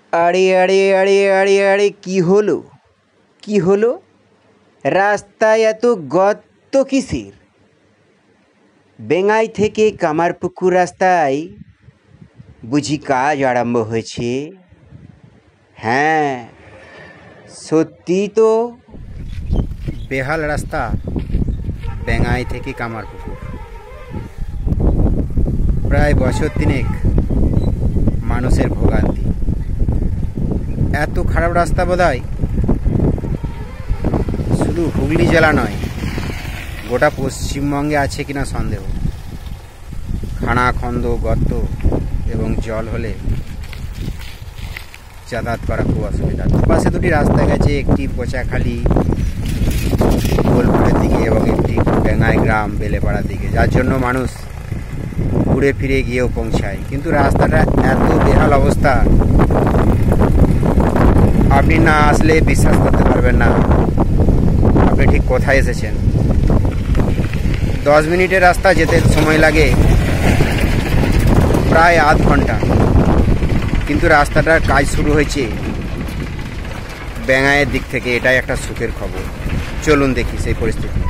আরে আরে আরে আরে আরে কি হলো কি হলো? রাস্তায় এত গর্ত কিসের? বেঙ্গাই থেকে কামারপুকুর রাস্তায় বুঝি কাজ আরম্ভ হয়েছে? হ্যাঁ, সত্যি তো। বেহাল রাস্তা বেঙ্গাই থেকে কামারপুকুর, প্রায় বছর তিনেক মানুষের ভোগান্তি। এত খারাপ রাস্তা বোধহয় শুধু হুগলি জেলা নয়, গোটা পশ্চিমবঙ্গে আছে কিনা সন্দেহ। খানাখন্দ, গর্ত এবং জল হলে যাতায়াত করা খুব অসুবিধা। দুপাশে দুটি রাস্তা গেছে, একটি পচাখালি বোলপুরের দিকে এবং একটি বেঙ্গাই গ্রাম বেলেপাড়ার দিকে, যার জন্য মানুষ ঘুরে ফিরে গিয়েও পৌঁছায়। কিন্তু রাস্তাটা এত বেহাল অবস্থা, আপনি না আসলে বিশ্বাস করতে পারবেন না আপনি ঠিক কোথায় এসেছেন। 10 মিনিটের রাস্তা যেতে সময় লাগে প্রায় আধ ঘন্টা, কিন্তু রাস্তাটার কাজ শুরু হয়েছে বেঙ্গাইয়ের দিক থেকে। এটাই একটা সুখের খবর। চলুন দেখি সেই পরিস্থিতি।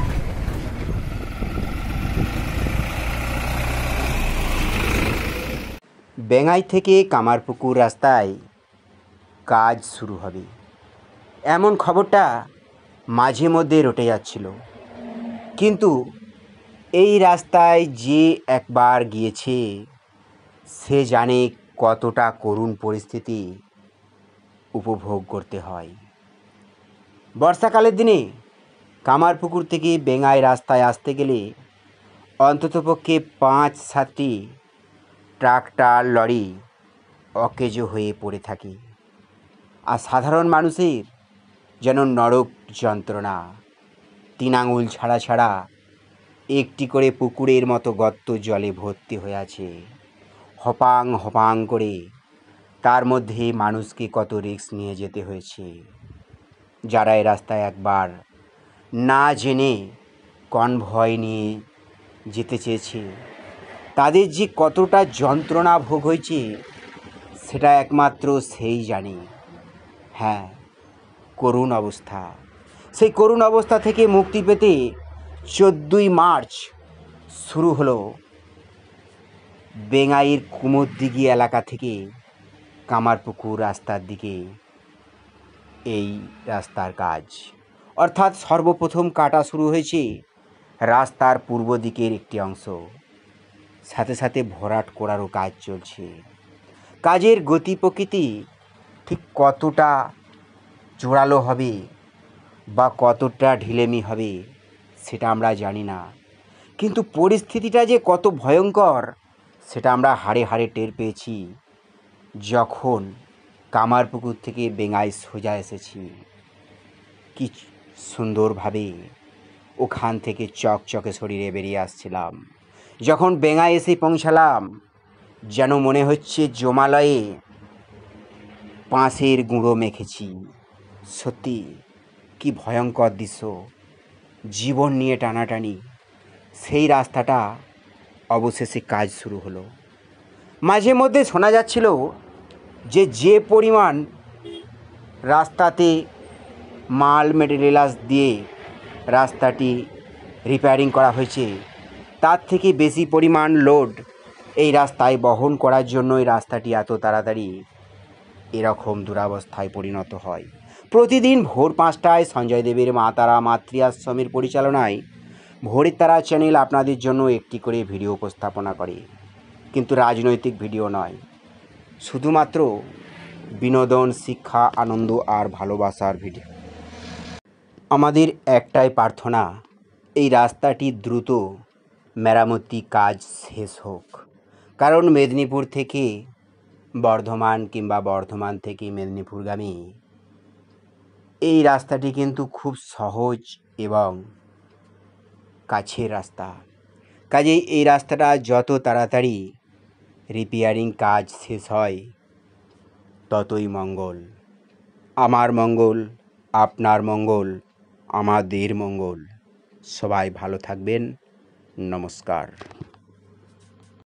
বেঙ্গাই থেকে কামারপুকুর রাস্তায় কাজ শুরু হবে এমন খবরটা মাঝে মধ্যে রটে যাচ্ছিল, কিন্তু এই রাস্তায় যে একবার গিয়েছে সে জানে কতটা করুণ পরিস্থিতি উপভোগ করতে হয়। বর্ষাকালের দিনে কামারপুকুর থেকে বেঙ্গাই রাস্তায় আসতে গেলে অন্ততপক্ষে 5-7টি ট্রাক্টর লরি অকেজো হয়ে পড়ে থাকে, আর সাধারণ মানুষের যেন নরক যন্ত্রণা। 3 আঙুল ছাড়া ছাড়া একটি করে পুকুরের মতো গর্ত জলে ভর্তি হয়ে আছে, হপাং হপাং করে। তার মধ্যে মানুষকে কত রিস্ক নিয়ে যেতে হয়েছে। যারা এই রাস্তায় একবার না জেনে কনভয় নিয়ে যেতে চেয়েছে, তাদের যে কতটা যন্ত্রণা ভোগ হয়েছে সেটা একমাত্র সেই জানে। হ্যাঁ, করুণ অবস্থা। সেই করুণ অবস্থা থেকে মুক্তি পেতে 14ই মার্চ শুরু হলো বেঙ্গাইয়ের কুমোরদিঘি এলাকা থেকে কামারপুকুর রাস্তার দিকে এই রাস্তার কাজ। অর্থাৎ সর্বপ্রথম কাটা শুরু হয়েছে রাস্তার পূর্ব দিকের একটি অংশ, সাথে সাথে ভরাট করারও কাজ চলছে। কাজের গতি প্রকৃতি ঠিক কতটা জোরালো হবে বা কতটা ঢিলেমি হবে সেটা আমরা জানি না, কিন্তু পরিস্থিতিটা যে কত ভয়ঙ্কর সেটা আমরা হাড়ে হাড়ে টের পেয়েছি যখন কামারপুকুর থেকে বেঙ্গাই সোজা এসেছি। কি সুন্দরভাবে ওখান থেকে চকচকে শরীরে বেরিয়ে আসছিলাম। যখন বেঙ্গাই এসে পৌঁছালাম যেন মনে হচ্ছে জমালয়ে পাঁশের গুঁড়ো মেখেছি। সত্যি কি ভয়ঙ্কর দৃশ্য, জীবন নিয়ে টানাটানি। সেই রাস্তাটা অবশেষে কাজ শুরু হলো। মাঝে মধ্যে শোনা যাচ্ছিল যে পরিমাণ রাস্তাতে মাল মেটেরিয়ালস দিয়ে রাস্তাটি রিপেয়ারিং করা হয়েছে, তার থেকে বেশি পরিমাণ লোড এই রাস্তায় বহন করার জন্যই রাস্তাটি এত তাড়াতাড়ি এরকম দুরবস্থায় পরিণত হয়। প্রতিদিন ভোর 5টায় সঞ্জয় দেবের মা তারা মাতৃ আশ্রমের পরিচালনায় ভোরের তারা চ্যানেল আপনাদের জন্য একটি করে ভিডিও উপস্থাপনা করে, কিন্তু রাজনৈতিক ভিডিও নয়, শুধুমাত্র বিনোদন, শিক্ষা, আনন্দ আর ভালোবাসার ভিডিও। আমাদের একটাই প্রার্থনা, এই রাস্তাটি দ্রুত মেরামতি কাজ শেষ হোক। কারণ মেদিনীপুর থেকে বর্ধমান কিংবা বর্ধমান থেকে মেদিনীপুরগামী এই রাস্তাটি কিন্তু খুব সহজ এবং কাছের রাস্তা। কাজেই এই রাস্তাটা যত তাড়াতাড়ি রিপেয়ারিং কাজ শেষ হয় ততই মঙ্গল। আমার মঙ্গল, আপনার মঙ্গল, আমাদের মঙ্গল। সবাই ভালো থাকবেন। নমস্কার।